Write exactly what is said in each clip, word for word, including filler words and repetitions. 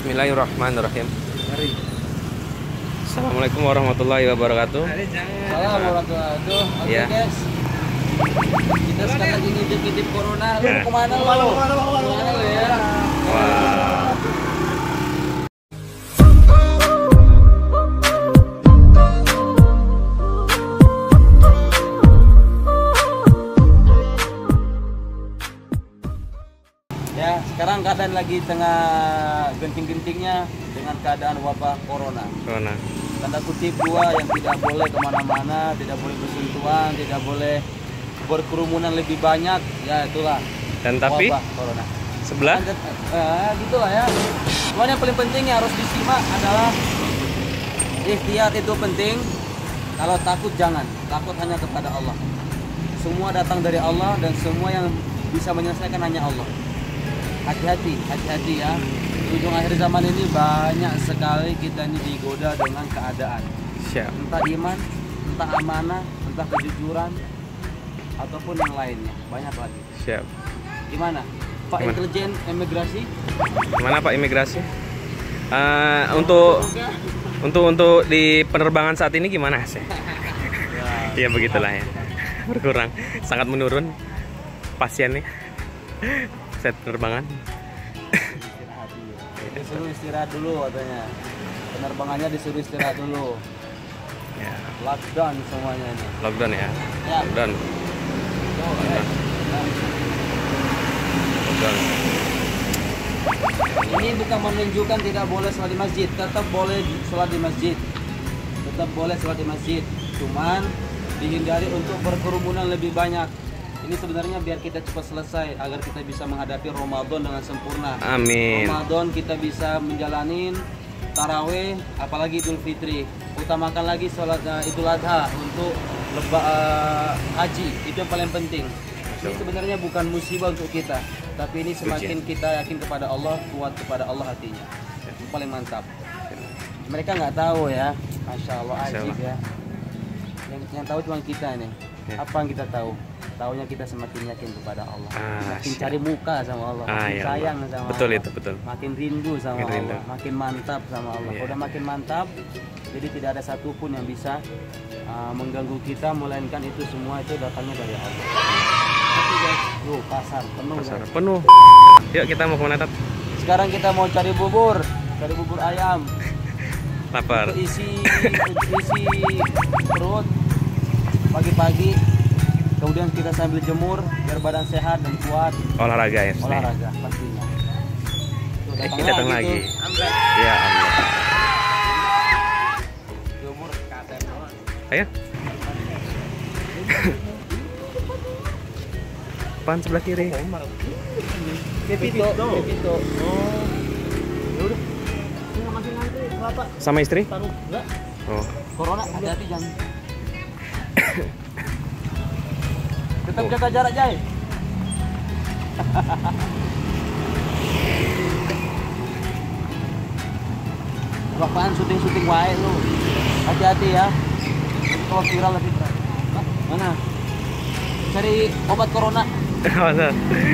Bismillahirrahmanirrahim. Assalamualaikum warahmatullahi wabarakatuh. Assalamualaikum warahmatullahi wabarakatuh. Oke Ya. guys, kita sekarang lagi ngintip-ngintip corona. Lu Nah. kemana lu? Kemana lu ya? Wah. Ya, sekarang keadaan lagi tengah genting-gentingnya dengan keadaan wabah corona. Corona. Tanda kutip dua yang tidak boleh kemana-mana, tidak boleh bersentuhan, tidak boleh berkerumunan lebih banyak. Ya itulah. Dan tapi wabah corona. sebelah Eh, gitulah ya. Cuman yang paling penting yang harus disimak adalah ikhtiar itu penting. Kalau takut jangan, takut hanya kepada Allah. Semua datang dari Allah dan semua yang bisa menyelesaikan hanya Allah. Hati-hati, hati-hati ya. Di ujung akhir zaman ini banyak sekali kita ini digoda dengan keadaan. siap. Entah iman, entah amanah, entah kejujuran, ataupun yang lainnya. Banyak lagi. Siap. Gimana? Pak Gimana? Intelijen Imigrasi? Gimana Pak Imigrasi? Eh, untuk untuk untuk di penerbangan saat ini gimana sih? Ya begitulah ya. Berkurang, sangat menurun pasiennya. Set penerbangan. Disuruh istirahat dulu katanya. Penerbangannya disuruh istirahat dulu. Ya, Lockdown semuanya ini. lockdown ya. Ya. Lockdown. Tuh, eh. Nah, Lockdown. ini bukan menunjukkan tidak boleh sholat di masjid. Tetap boleh sholat di masjid. Tetap boleh sholat di masjid. Cuman dihindari untuk berkerumunan lebih banyak. Ini sebenarnya biar kita cepat selesai agar kita bisa menghadapi Ramadan dengan sempurna. Amin. Ramadan kita bisa menjalanin taraweh, apalagi Idul Fitri. Utamakan lagi sholat uh, Idul Adha untuk leba, uh, haji. Itu yang paling penting. Ini sebenarnya bukan musibah untuk kita, tapi ini semakin kita yakin kepada Allah, kuat kepada Allah hatinya. Itu paling mantap. Mereka nggak tahu ya, masya Allah, Masya ajib Allah. ya. Yang, yang tahu cuma kita nih. Ya. Apa yang kita tahu? Taunya kita semakin yakin kepada Allah, Ah, makin siap. cari muka sama Allah, Ah, makin ya sayang Allah. sama Betul Allah, itu, betul. makin rindu sama Makin rindu. Allah, makin mantap sama Allah. Iya. Udah makin mantap, jadi tidak ada satupun yang bisa uh, mengganggu kita, melainkan itu semua itu datangnya dari Allah. Tapi guys, tuh pasar penuh. Pasar Guys. penuh. Yuk kita mau kemana Tat? Sekarang kita mau cari bubur, cari bubur ayam. Lapar. Untuk isi isi perut pagi-pagi. Kemudian kita sambil jemur biar badan sehat dan kuat. Olahraga ya. Sne. Olahraga pastinya. Tuh, Eh, datang datang lagi. lagi. Tuh. Ya Allah. Jemur katen. Ayo. Pan sebelah kiri. Pepito, Pepito. Oh. Ya udah. Enggak makin nanti Bapak. Sama istri? Taruh enggak? Oh. Corona hati-hati jangan. Tetap jaga jarak, Jai. Apaan syuting-syuting wae lu. Hati-hati ya. Kalau viral lebih berat. Hah? Mana? Cari obat corona. Masa?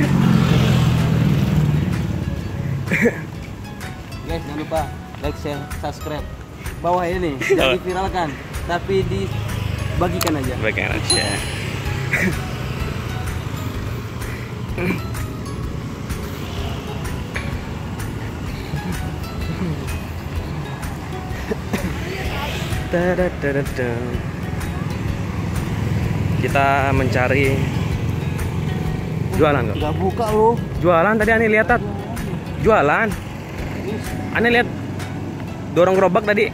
Guys, jangan lupa like, share, subscribe. Bawah ini jangan diviralkan, tapi dibagikan aja. Bagian aja. Tadadadada. Kita mencari jualan kok. Udah buka lu. Jualan tadi Ani lihat Tat. Jualan. Ani lihat dorong gerobak tadi.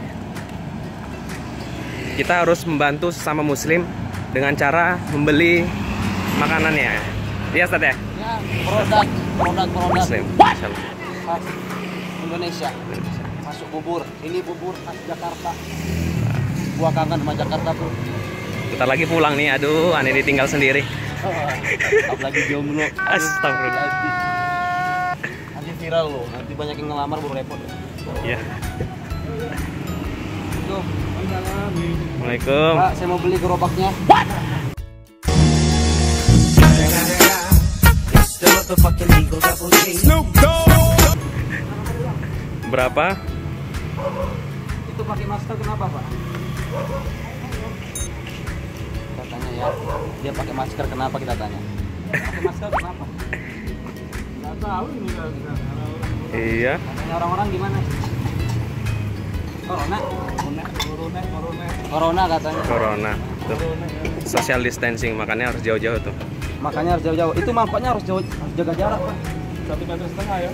Kita harus membantu sesama muslim dengan cara membeli makanannya. Iya Tat ya? Ya, produk, produk, produk Muslim. Masya Allah. khas Indonesia. Masuk bubur. Ini bubur khas Jakarta. Gua kangen sama Jakarta tuh. Bentar lagi pulang nih. Aduh, Ani ditinggal sendiri. Apalagi jomblo. Astagfirullah. Nanti, nanti viral loh. Nanti banyak yang ngelamar baru repot. Iya. Tuh. Assalamualaikum. Pak, saya mau beli gerobaknya. Berapa? Itu pakai masker kenapa, Pak? Kita tanya ya. Dia pakai masker kenapa kita tanya? Pakai masker kenapa? Nggak tahu ini kan. Iya. Katanya orang-orang gimana? Corona. Corona, corona, corona. Corona katanya. Corona. Tuh. Social distancing, makanya harus jauh-jauh tuh. Makanya harus jauh-jauh. Itu mangkoknya harus jauh, harus jaga jarak, Pak. Satu meter setengah ya.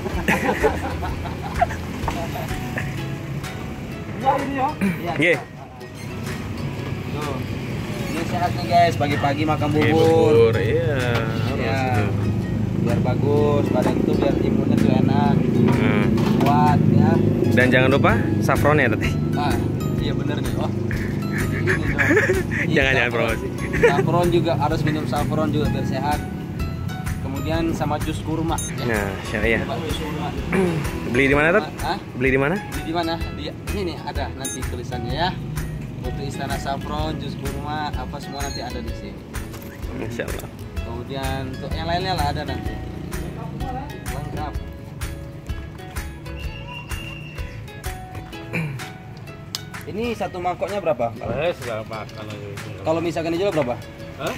Ya ini ya. Iya. Tuh. Ini sehat nih guys, pagi-pagi makan Iya, bubur. bubur. Iya. Harus Ya. itu. Biar bagus, badan itu biar imunnya tuh enak, Hmm. kuat ya. Dan jangan lupa saffron ya tadi. Ah, iya bener nih. Oh. Ini dong. Iya, Jangan jangan saffron. promosi. Saffron juga harus minum saffron juga biar sehat. Kemudian sama jus kurma. Ya. Nah, ya. Coba jus kurma. Beli di mana, Tat? Hah? Beli di mana? Di di mana? Di ini nih ada nanti tulisannya ya. Untuk Istana Saffron, jus kurma, apa semua nanti ada di sini. Insya Allah. Kemudian untuk yang lainnya lah ada nanti. Lengkap. Ini satu mangkoknya berapa? Eh, segala makan lagi. Kalau misalkan dijual berapa? Hah?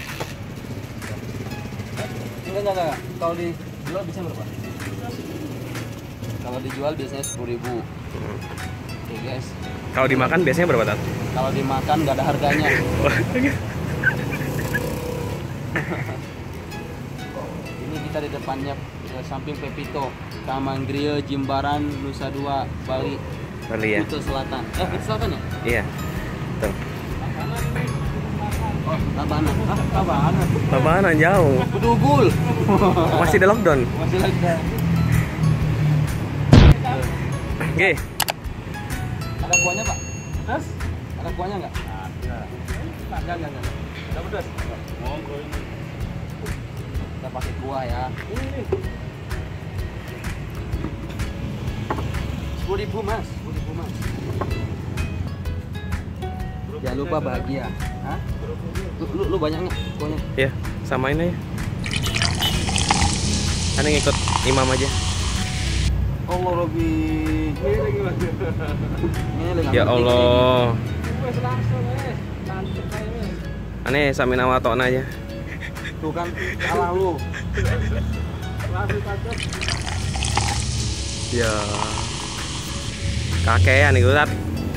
Enggak, enggak, enggak. Kalau dijual bisa berapa? Kalau dijual biasanya sepuluh ribu. Oke guys. Kalau dimakan biasanya berapa, Tat? Kalau dimakan nggak ada harganya. Ini kita di depannya eh, samping Pepito, Taman Grill, Jimbaran, Nusa Dua, Bali, Bali ya. Kuta Selatan. Eh, Kuta Selatan ya? Iya. Tuh. Oh, Tabanan. Ah, Tabanan. Tabanan jauh. Bedugul. Masih ada lockdown. Masih lagi. Oke. Ada kuahnya, Pak? Pedas? Ada kuahnya nggak? Ada. Enggak, enggak, enggak. Ada pedas? Monggo ini. Kita pakai kuah ya. Ini. sepuluh ribu mas, sepuluh ribu mas. Jangan lupa bahagia. Hah? Lu, lu, lu banyak nggak kuahnya? Ya, samain aja. Ane ngikut imam aja. Allah Robbi. Ini lagi mas. Ini lagi Ya Allah. Wes langsung wes. Langsung kayak wes. Ane samin awatona aja. Tuh kan salah lu. Langsung takut. Ya. Kakean nih, Tat.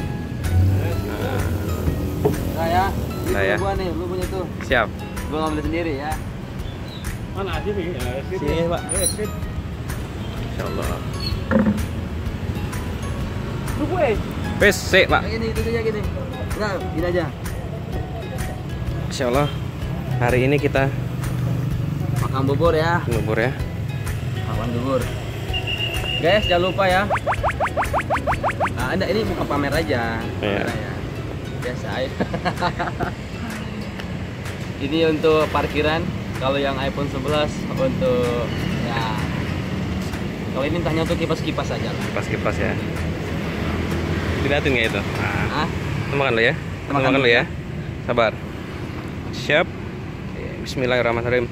Nah ya, ini Nah, ya. punya gua nih, lu punya tuh. Siap. Gua ngambil sendiri ya. Mana aja nih? Ya, sip. Sini, Pak. Eh, sip. Insyaallah. Lu gue. Wes, sik, Pak. Kayak gini, itu aja gini. Enggak, gini aja. Insyaallah hari ini kita Makan bubur ya. bubur ya. Makan bubur. Guys, jangan lupa ya. Nah, Anda ini bukan pamer aja. Iya. Pamer ya. Biasa aja. Ini untuk parkiran. Kalau yang iPhone sebelas untuk ya. Kalau ini entahnya untuk kipas-kipas aja lah. Kipas-kipas ya. Dilihatin nggak itu? Nah, Hah? itu makan lu ya. Itu Makan makan dulu lu ya. Sabar. Siap. Bismillahirrahmanirrahim.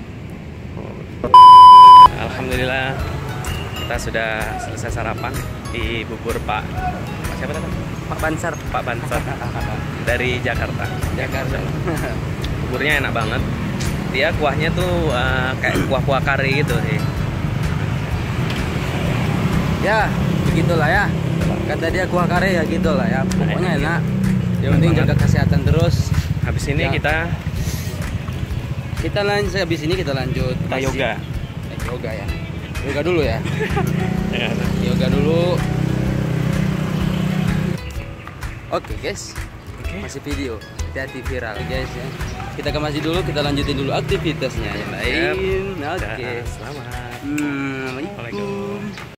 Alhamdulillah kita sudah selesai sarapan di bubur Pak. Pak siapa tadi? Pak Bansar. Pak Bansar dari Jakarta. Jakarta. Buburnya enak banget. Dia kuahnya tuh uh, kayak kuah-kuah kari gitu sih. Ya, begitulah ya. Kata dia kuah kare ya gitulah ya. Pokoknya enak. Yang penting jaga kesehatan terus. Habis ini Ya. kita Kita lanjut habis ini kita lanjut kita masih- yoga. Eh, yoga ya. Yoga dulu ya. Ya. Yoga dulu. Oke guys, Oke. masih video, hati-hati viral guys ya. Kita ke masjid dulu, kita lanjutin dulu aktivitasnya yang lain. Siap. Oke. Dah, Selamat. Hmm, Assalamualaikum.